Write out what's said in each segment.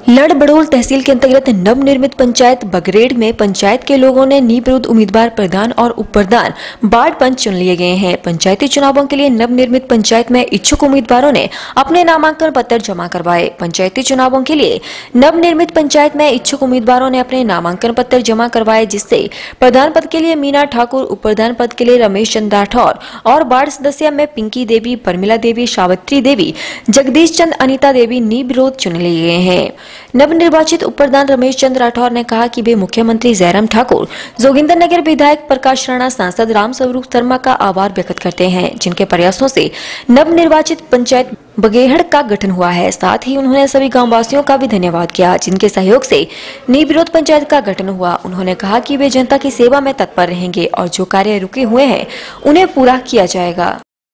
लड़बड़ोल तहसील के अंतर्गत नवनिर्मित पंचायत बगरेड़ में पंचायत के लोगों ने निर्विरोध उम्मीदवार प्रधान और उप प्रधान वार्ड पंच चुन लिए गए हैं। पंचायती चुनावों के लिए नवनिर्मित पंचायत में इच्छुक उम्मीदवारों ने अपने नामांकन पत्र जमा करवाए। पंचायती चुनावों के लिए नवनिर्मित पंचायत में इच्छुक उम्मीदवारों ने अपने नामांकन पत्र जमा करवाए, जिससे प्रधान पद के लिए मीना ठाकुर, उप प्रधान पद के लिए रमेश चंद राठौर और वार्ड सदस्य में पिंकी देवी, परमिला देवी, सावित्री देवी, जगदीश चंद, अनिता देवी निर्विरोध चुन लिए गए हैं। नवनिर्वाचित उप प्रधान रमेश चंद राठौर ने कहा कि वे मुख्यमंत्री जयराम ठाकुर, जोगिंदरनगर विधायक प्रकाश राणा, सांसद रामस्वरूप शर्मा का आभार व्यक्त करते हैं, जिनके प्रयासों से नवनिर्वाचित पंचायत बगेहड़ का गठन हुआ है। साथ ही उन्होंने सभी गांववासियों का भी धन्यवाद किया, जिनके सहयोग से निर्विरोध पंचायत का गठन हुआ। उन्होंने कहा कि वे जनता की सेवा में तत्पर रहेंगे और जो कार्य रुके हुए हैं उन्हें पूरा किया जाएगा।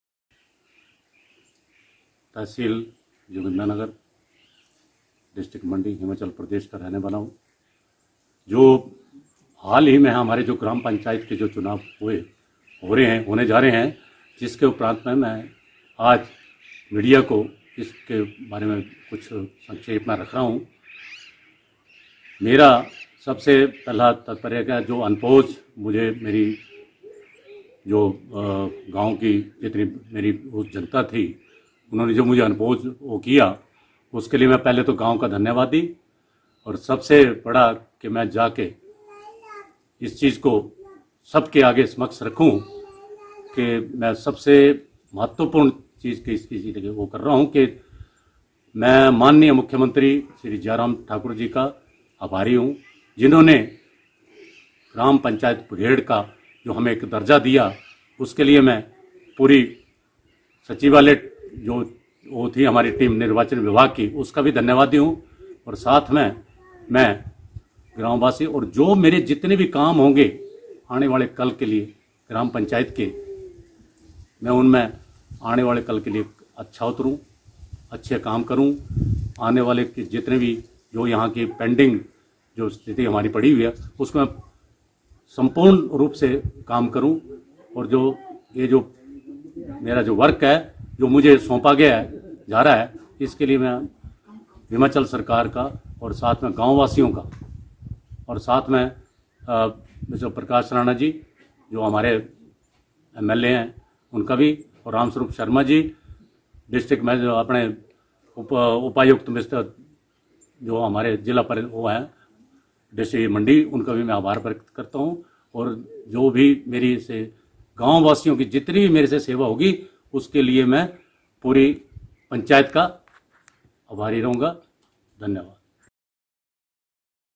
तहसील जोगिंदरनगर, डिस्ट्रिक्ट मंडी, हिमाचल प्रदेश का रहने वाला हूँ। जो हाल ही में हमारे जो ग्राम पंचायत के जो चुनाव होने जा रहे हैं, जिसके उपरांत में मैं आज मीडिया को इसके बारे में कुछ संक्षेप में रख रहा हूँ। मेरा सबसे पहला तात्पर्य है जो अनपोज मुझे मेरी जो गांव की जितनी मेरी उस जनता थी, उन्होंने जो मुझे अनपोज वो किया, उसके लिए मैं पहले तो गांव का धन्यवाद दी। और सबसे बड़ा कि मैं जाके इस चीज़ को सबके आगे समक्ष रखूं कि मैं सबसे महत्वपूर्ण चीज़ की इसकी वो कर रहा हूं कि मैं माननीय मुख्यमंत्री श्री जयराम ठाकुर जी का आभारी हूं, जिन्होंने ग्राम पंचायत बगेहड़ का जो हमें एक दर्जा दिया, उसके लिए मैं पूरी सचिवालय जो वो थी हमारी टीम निर्वाचन विभाग की, उसका भी धन्यवादी हूँ। और साथ में मैं ग्रामवासी और जो मेरे जितने भी काम होंगे आने वाले कल के लिए ग्राम पंचायत के, मैं उनमें आने वाले कल के लिए अच्छा उतरूँ, अच्छे काम करूँ। आने वाले के जितने भी जो यहाँ की पेंडिंग जो स्थिति हमारी पड़ी हुई है, उसमें संपूर्ण रूप से काम करूँ। और जो ये जो मेरा जो वर्क है जो मुझे सौंपा गया जा रहा है, इसके लिए मैं हिमाचल सरकार का और साथ में गांववासियों का और साथ में मिस्टर प्रकाश राणा जी जो हमारे एमएलए हैं उनका भी, और रामस्वरूप शर्मा जी डिस्ट्रिक्ट में जो अपने उपायुक्त मिस्टर जो हमारे जिला पर वो हैं डिस्ट्रिक्ट मंडी, उनका भी मैं आभार व्यक्त करता हूँ। और जो भी मेरी से गांववासियों की जितनी भी मेरे से सेवा होगी, उसके लिए मैं पूरी पंचायत का आभारी रहूँगा। धन्यवाद।